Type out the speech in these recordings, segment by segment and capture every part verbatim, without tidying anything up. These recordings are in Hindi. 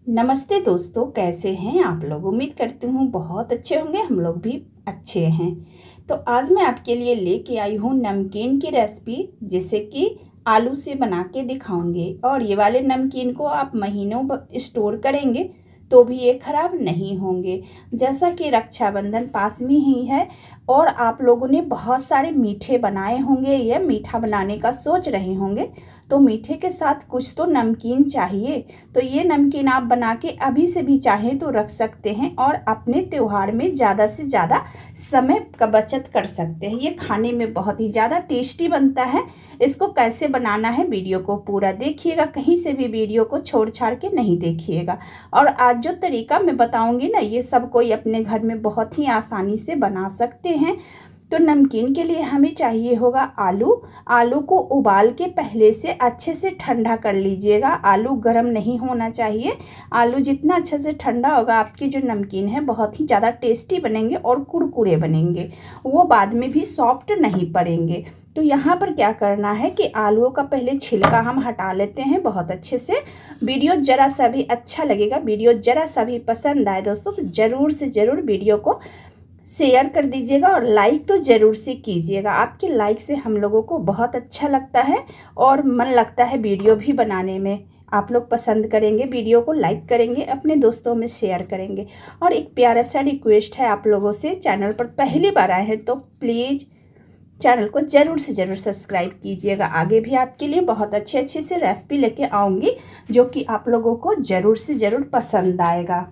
नमस्ते दोस्तों, कैसे हैं आप लोग। उम्मीद करती हूँ बहुत अच्छे होंगे। हम लोग भी अच्छे हैं। तो आज मैं आपके लिए लेके आई हूँ नमकीन की रेसिपी, जिसे कि आलू से बना के दिखाऊंगी। और ये वाले नमकीन को आप महीनों स्टोर करेंगे तो भी ये खराब नहीं होंगे। जैसा कि रक्षाबंधन पास में ही है और आप लोगों ने बहुत सारे मीठे बनाए होंगे या मीठा बनाने का सोच रहे होंगे, तो मीठे के साथ कुछ तो नमकीन चाहिए। तो ये नमकीन आप बना के अभी से भी चाहें तो रख सकते हैं और अपने त्यौहार में ज़्यादा से ज़्यादा समय का बचत कर सकते हैं। ये खाने में बहुत ही ज़्यादा टेस्टी बनता है। इसको कैसे बनाना है वीडियो को पूरा देखिएगा, कहीं से भी वीडियो को छोड़ छाड़ के नहीं देखिएगा। और आज जो तरीका मैं बताऊंगी ना, ये सब कोई अपने घर में बहुत ही आसानी से बना सकते हैं। तो नमकीन के लिए हमें चाहिए होगा आलू। आलू को उबाल के पहले से अच्छे से ठंडा कर लीजिएगा। आलू गर्म नहीं होना चाहिए। आलू जितना अच्छे से ठंडा होगा, आपकी जो नमकीन है बहुत ही ज़्यादा टेस्टी बनेंगे और कुरकुरे बनेंगे। वो बाद में भी सॉफ्ट नहीं पड़ेंगे। तो यहाँ पर क्या करना है कि आलूओं का पहले छिलका हम हटा लेते हैं बहुत अच्छे से। वीडियो ज़रा सा भी अच्छा लगेगा, वीडियो ज़रा सा भी पसंद आए दोस्तों, तो ज़रूर से ज़रूर वीडियो को शेयर कर दीजिएगा और लाइक तो ज़रूर से कीजिएगा। आपके लाइक से हम लोगों को बहुत अच्छा लगता है और मन लगता है वीडियो भी बनाने में। आप लोग पसंद करेंगे, वीडियो को लाइक करेंगे, अपने दोस्तों में शेयर करेंगे। और एक प्यारा सा रिक्वेस्ट है आप लोगों से, चैनल पर पहली बार आए हैं तो प्लीज़ चैनल को ज़रूर से ज़रूर सब्सक्राइब कीजिएगा। आगे भी आपके लिए बहुत अच्छे अच्छे से रेसिपी लेके आऊँगी जो कि आप लोगों को ज़रूर से ज़रूर पसंद आएगा।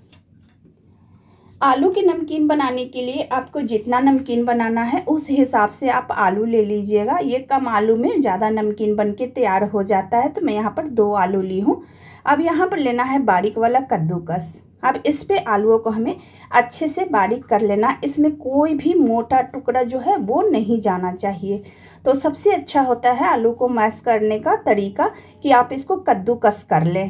आलू की नमकीन बनाने के लिए आपको जितना नमकीन बनाना है उस हिसाब से आप आलू ले लीजिएगा। ये कम आलू में ज़्यादा नमकीन बन के तैयार हो जाता है। तो मैं यहाँ पर दो आलू ली हूँ। अब यहाँ पर लेना है बारीक वाला कद्दूकस। अब इस पे आलूओं को हमें अच्छे से बारीक कर लेना। इसमें कोई भी मोटा टुकड़ा जो है वो नहीं जाना चाहिए। तो सबसे अच्छा होता है आलू को मैश करने का तरीका कि आप इसको कद्दूकस कर लें।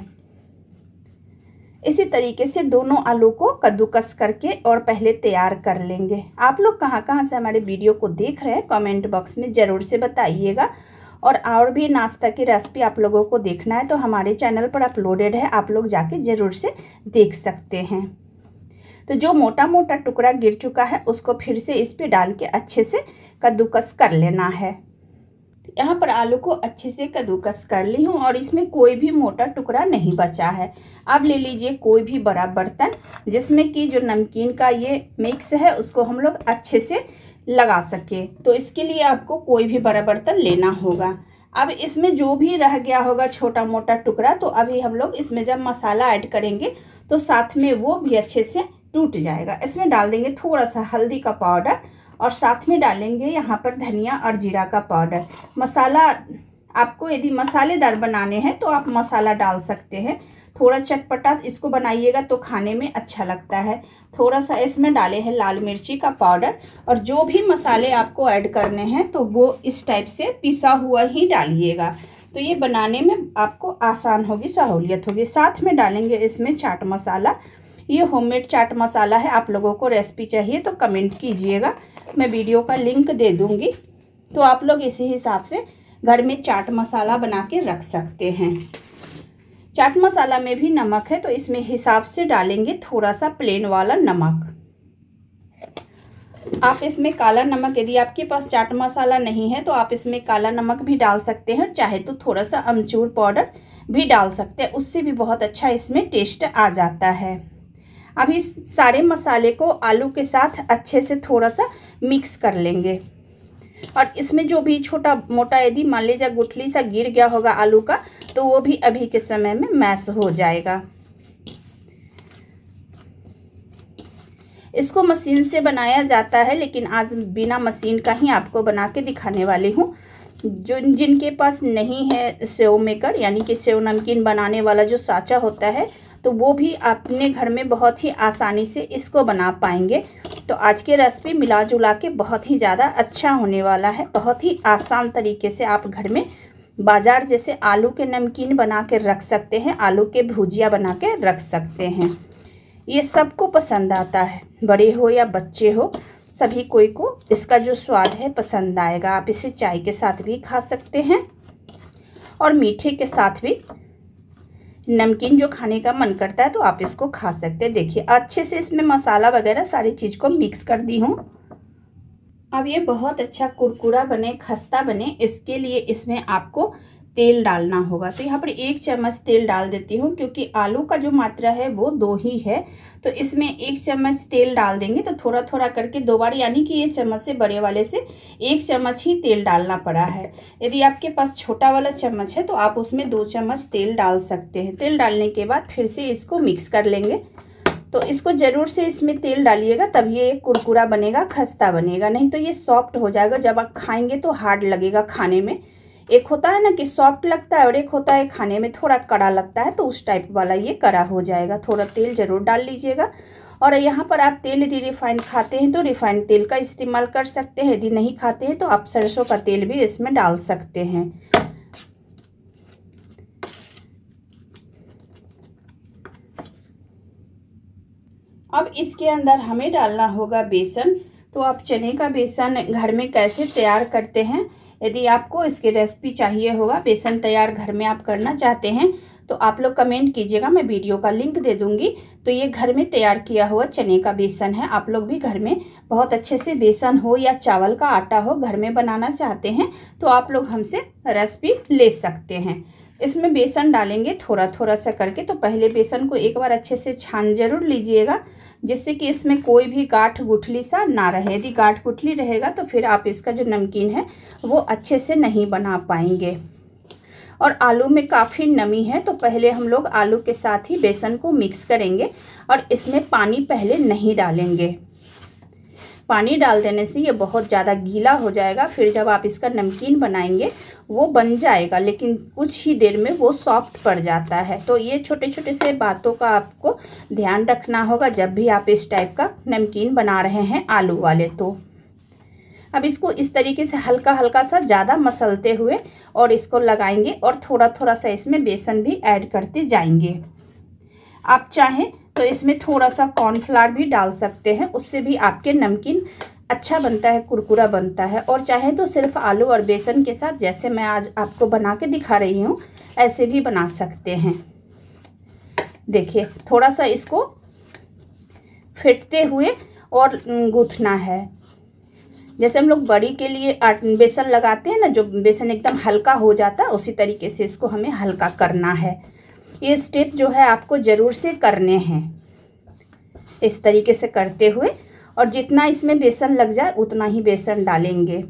इसी तरीके से दोनों आलू को कद्दूकस करके और पहले तैयार कर लेंगे। आप लोग कहाँ कहाँ से हमारे वीडियो को देख रहे हैं कमेंट बॉक्स में ज़रूर से बताइएगा। और और भी नाश्ता की रेसिपी आप लोगों को देखना है तो हमारे चैनल पर अपलोडेड है, आप लोग जाके ज़रूर से देख सकते हैं। तो जो मोटा मोटा टुकड़ा गिर चुका है उसको फिर से इस पर डाल के अच्छे से कद्दूकस कर लेना है। यहाँ पर आलू को अच्छे से कद्दूकस कर ली हूँ और इसमें कोई भी मोटा टुकड़ा नहीं बचा है। अब ले लीजिए कोई भी बड़ा बर्तन जिसमें कि जो नमकीन का ये मिक्स है उसको हम लोग अच्छे से लगा सके। तो इसके लिए आपको कोई भी बड़ा बर्तन लेना होगा। अब इसमें जो भी रह गया होगा छोटा मोटा टुकड़ा, तो अभी हम लोग इसमें जब मसाला ऐड करेंगे तो साथ में वो भी अच्छे से टूट जाएगा। इसमें डाल देंगे थोड़ा सा हल्दी का पाउडर और साथ में डालेंगे यहाँ पर धनिया और जीरा का पाउडर। मसाला आपको यदि मसालेदार बनाने हैं तो आप मसाला डाल सकते हैं। थोड़ा चटपटा इसको बनाइएगा तो खाने में अच्छा लगता है। थोड़ा सा इसमें डाले हैं लाल मिर्ची का पाउडर। और जो भी मसाले आपको ऐड करने हैं तो वो इस टाइप से पिसा हुआ ही डालिएगा, तो ये बनाने में आपको आसान होगी, सहूलियत होगी। साथ में डालेंगे इसमें चाट मसाला। ये होममेड चाट मसाला है। आप लोगों को रेसिपी चाहिए तो कमेंट कीजिएगा, मैं वीडियो का लिंक दे दूंगी। तो आप लोग इसी हिसाब से घर में चाट मसाला बना के रख सकते हैं। चाट मसाला में भी नमक है तो इसमें हिसाब से डालेंगे थोड़ा सा प्लेन वाला नमक। आप इसमें काला नमक, यदि आपके पास चाट मसाला नहीं है तो आप इसमें काला नमक भी डाल सकते हैं। चाहे तो थोड़ा सा अमचूर पाउडर भी डाल सकते हैं, उससे भी बहुत अच्छा इसमें टेस्ट आ जाता है। अब इस सारे मसाले को आलू के साथ अच्छे से थोड़ा सा मिक्स कर लेंगे। और इसमें जो भी छोटा मोटा यदि मान लीजिए गुठली सा गिर गया होगा आलू का, तो वो भी अभी के समय में मैश हो जाएगा। इसको मशीन से बनाया जाता है, लेकिन आज बिना मशीन का ही आपको बना के दिखाने वाली हूँ। जो जिनके पास नहीं है सेव मेकर, यानी कि सेव नमकीन बनाने वाला जो साँचा होता है, तो वो भी अपने घर में बहुत ही आसानी से इसको बना पाएंगे। तो आज की रेसिपी मिला जुला के बहुत ही ज़्यादा अच्छा होने वाला है। बहुत ही आसान तरीके से आप घर में बाजार जैसे आलू के नमकीन बना के रख सकते हैं, आलू के भुजिया बना के रख सकते हैं। ये सबको पसंद आता है, बड़े हो या बच्चे हो, सभी कोई को इसका जो स्वाद है पसंद आएगा। आप इसे चाय के साथ भी खा सकते हैं और मीठे के साथ भी नमकीन जो खाने का मन करता है तो आप इसको खा सकते हैं। देखिए अच्छे से इसमें मसाला वगैरह सारी चीज़ को मिक्स कर दी हूँ। अब ये बहुत अच्छा कुरकुरा बने, खस्ता बने, इसके लिए इसमें आपको तेल डालना होगा। तो यहाँ पर एक चम्मच तेल डाल देती हूँ, क्योंकि आलू का जो मात्रा है वो दो ही है, तो इसमें एक चम्मच तेल डाल देंगे। तो थोड़ा थोड़ा करके दो बार, यानी कि ये चम्मच से बड़े वाले से एक चम्मच ही तेल डालना पड़ा है। यदि आपके पास छोटा वाला चम्मच है तो आप उसमें दो चम्मच तेल डाल सकते हैं। तेल डालने के बाद फिर से इसको मिक्स कर लेंगे। तो इसको ज़रूर से इसमें तेल डालिएगा, तभी ये कुरकुरा बनेगा, खस्ता बनेगा, नहीं तो ये सॉफ्ट हो जाएगा। जब आप खाएंगे तो हार्ड लगेगा खाने में। एक होता है ना कि सॉफ्ट लगता है और एक होता है खाने में थोड़ा कड़ा लगता है, तो उस टाइप वाला ये कड़ा हो जाएगा। थोड़ा तेल ज़रूर डाल लीजिएगा। और यहाँ पर आप तेल यदि रिफाइंड खाते हैं तो रिफाइंड तेल का इस्तेमाल कर सकते हैं, यदि नहीं खाते हैं तो आप सरसों का तेल भी इसमें डाल सकते हैं। अब इसके अंदर हमें डालना होगा बेसन। तो आप चने का बेसन घर में कैसे तैयार करते हैं, यदि आपको इसकी रेसिपी चाहिए होगा, बेसन तैयार घर में आप करना चाहते हैं, तो आप लोग कमेंट कीजिएगा, मैं वीडियो का लिंक दे दूंगी। तो ये घर में तैयार किया हुआ चने का बेसन है। आप लोग भी घर में बहुत अच्छे से बेसन हो या चावल का आटा हो घर में बनाना चाहते हैं तो आप लोग हमसे रेसिपी ले सकते हैं। इसमें बेसन डालेंगे थोड़ा थोड़ा सा करके। तो पहले बेसन को एक बार अच्छे से छान जरूर लीजिएगा, जिससे कि इसमें कोई भी गांठ गुठली सा ना रहे। यदि गांठ गुठली रहेगा तो फिर आप इसका जो नमकीन है वो अच्छे से नहीं बना पाएंगे। और आलू में काफ़ी नमी है, तो पहले हम लोग आलू के साथ ही बेसन को मिक्स करेंगे और इसमें पानी पहले नहीं डालेंगे। पानी डाल देने से ये बहुत ज़्यादा गीला हो जाएगा। फिर जब आप इसका नमकीन बनाएंगे वो बन जाएगा, लेकिन कुछ ही देर में वो सॉफ्ट पड़ जाता है। तो ये छोटे छोटे से बातों का आपको ध्यान रखना होगा जब भी आप इस टाइप का नमकीन बना रहे हैं आलू वाले। तो अब इसको इस तरीके से हल्का हल्का सा ज़्यादा मसलते हुए और इसको लगाएंगे और थोड़ा थोड़ा सा इसमें बेसन भी ऐड करते जाएंगे। आप चाहें तो इसमें थोड़ा सा कॉर्नफ्लावर भी डाल सकते हैं, उससे भी आपके नमकीन अच्छा बनता है, कुरकुरा बनता है। और चाहे तो सिर्फ आलू और बेसन के साथ, जैसे मैं आज आपको बना के दिखा रही हूँ, ऐसे भी बना सकते हैं। देखिए थोड़ा सा इसको फेंटते हुए और गूंथना है। जैसे हम लोग बड़ी के लिए बेसन लगाते हैं ना, जो बेसन एकदम हल्का हो जाता है, उसी तरीके से इसको हमें हल्का करना है। ये स्टेप जो है आपको ज़रूर से करने हैं, इस तरीके से करते हुए। और जितना इसमें बेसन लग जाए उतना ही बेसन डालेंगे।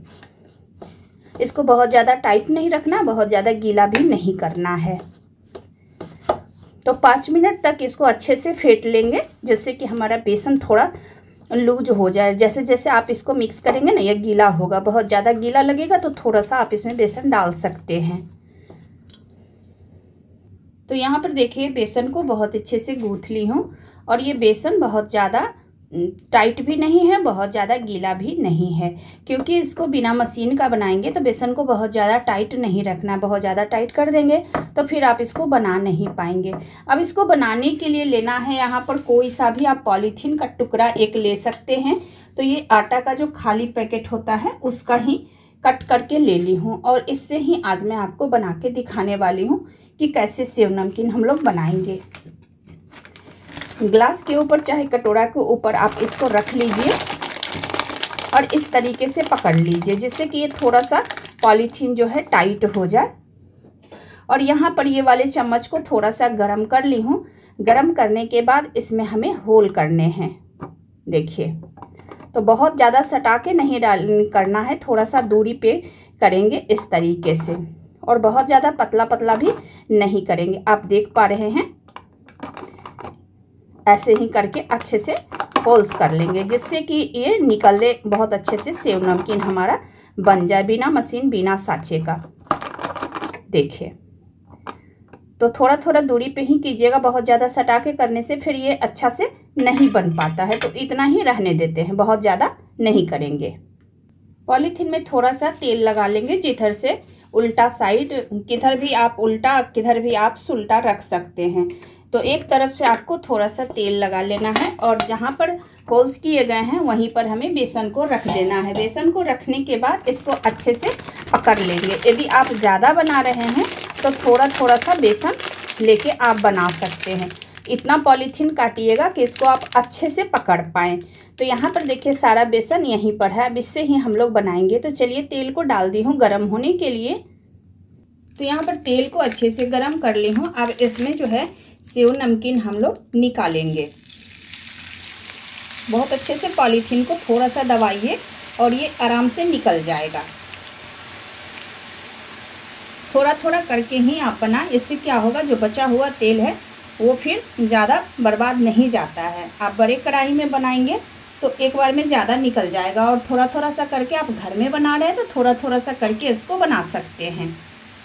इसको बहुत ज़्यादा टाइट नहीं रखना, बहुत ज़्यादा गीला भी नहीं करना है। तो पाँच मिनट तक इसको अच्छे से फेंट लेंगे, जिससे कि हमारा बेसन थोड़ा लूज हो जाए। जैसे जैसे आप इसको मिक्स करेंगे ना, ये गीला होगा। बहुत ज़्यादा गीला लगेगा तो थोड़ा सा आप इसमें बेसन डाल सकते हैं। तो यहाँ पर देखिए बेसन को बहुत अच्छे से गूँथ ली हूँ। और ये बेसन बहुत ज़्यादा टाइट भी नहीं है, बहुत ज़्यादा गीला भी नहीं है, क्योंकि इसको बिना मशीन का बनाएंगे तो बेसन को बहुत ज़्यादा टाइट नहीं रखना। बहुत ज़्यादा टाइट कर देंगे तो फिर आप इसको बना नहीं पाएंगे। अब इसको बनाने के लिए लेना है यहाँ पर कोई सा भी आप पॉलीथीन का टुकड़ा एक ले सकते हैं। तो ये आटा का जो खाली पैकेट होता है उसका ही कट करके ले ली हूँ, और इससे ही आज मैं आपको बना के दिखाने वाली हूँ कि कैसे सेव नमकीन हम लोग बनाएंगे। ग्लास के ऊपर चाहे कटोरा के ऊपर आप इसको रख लीजिए और इस तरीके से पकड़ लीजिए, जिससे कि ये थोड़ा सा पॉलीथीन जो है टाइट हो जाए। और यहाँ पर ये वाले चम्मच को थोड़ा सा गरम कर ली हूँ। गरम करने के बाद इसमें हमें होल करने हैं। देखिए तो बहुत ज़्यादा सटा के नहीं डाल करना है, थोड़ा सा दूरी पे करेंगे इस तरीके से, और बहुत ज़्यादा पतला पतला भी नहीं करेंगे। आप देख पा रहे हैं, ऐसे ही करके अच्छे से होल्स कर लेंगे, जिससे कि ये निकले बहुत अच्छे से सेव नमकीन हमारा बन जाए, बिना मशीन बिना साँचे का। देखिए तो थोड़ा थोड़ा दूरी पे ही कीजिएगा, बहुत ज़्यादा सटा के करने से फिर ये अच्छा से नहीं बन पाता है। तो इतना ही रहने देते हैं, बहुत ज़्यादा नहीं करेंगे। पॉलीथीन में थोड़ा सा तेल लगा लेंगे, जिधर से उल्टा साइड, किधर भी आप उल्टा किधर भी आप सुल्टा रख सकते हैं। तो एक तरफ से आपको थोड़ा सा तेल लगा लेना है और जहाँ पर होल्स किए गए हैं वहीं पर हमें बेसन को रख देना है। बेसन को रखने के बाद इसको अच्छे से पकड़ लेंगे। यदि आप ज़्यादा बना रहे हैं तो थोड़ा थोड़ा सा बेसन लेके आप बना सकते हैं। इतना पॉलीथीन काटिएगा कि इसको आप अच्छे से पकड़ पाएँ। तो यहाँ पर देखिए सारा बेसन यहीं पर है, अब इससे ही हम लोग बनाएंगे। तो चलिए तेल को डाल दी हूँ गरम होने के लिए। तो यहाँ पर तेल को अच्छे से गरम कर ली हूँ। अब इसमें जो है सेव नमकीन हम लोग निकालेंगे। बहुत अच्छे से पॉलीथीन को थोड़ा सा दबाइए और ये आराम से निकल जाएगा। थोड़ा थोड़ा करके ही आप बनाएं, इससे क्या होगा जो बचा हुआ तेल है वो फिर ज़्यादा बर्बाद नहीं जाता है। आप बड़े कढ़ाई में बनाएंगे तो एक बार में ज़्यादा निकल जाएगा, और थोड़ा थोड़ा सा करके आप घर में बना रहे हैं तो थोड़ा थोड़ा सा करके इसको बना सकते हैं।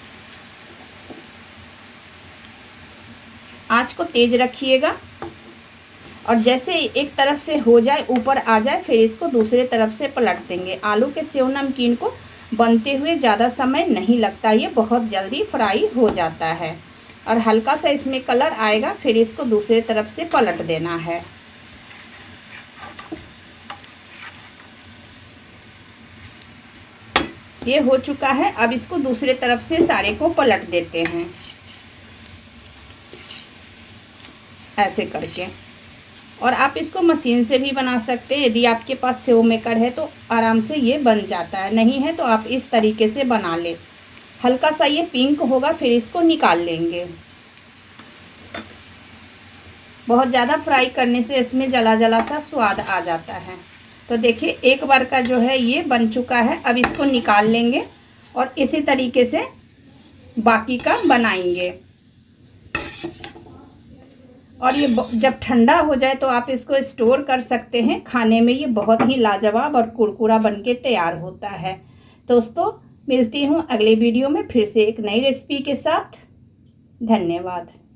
आँच को तेज रखिएगा, और जैसे एक तरफ से हो जाए, ऊपर आ जाए, फिर इसको दूसरे तरफ से पलट देंगे। आलू के सेव नमकीन को बनते हुए ज़्यादा समय नहीं लगता, ये बहुत जल्दी फ्राई हो जाता है। और हल्का सा इसमें कलर आएगा, फिर इसको दूसरे तरफ से पलट देना है। ये हो चुका है, अब इसको दूसरे तरफ से सारे को पलट देते हैं ऐसे करके। और आप इसको मशीन से भी बना सकते हैं। यदि आपके पास सेव मेकर है तो आराम से ये बन जाता है, नहीं है तो आप इस तरीके से बना लें। हल्का सा ये पिंक होगा, फिर इसको निकाल लेंगे। बहुत ज़्यादा फ्राई करने से इसमें जला जला सा स्वाद आ जाता है। तो देखिए एक बार का जो है ये बन चुका है। अब इसको निकाल लेंगे और इसी तरीके से बाकी का बनाएंगे। और ये जब ठंडा हो जाए तो आप इसको स्टोर कर सकते हैं। खाने में ये बहुत ही लाजवाब और कुरकुरा बनके तैयार होता है। दोस्तों मिलती हूँ अगले वीडियो में फिर से एक नई रेसिपी के साथ। धन्यवाद।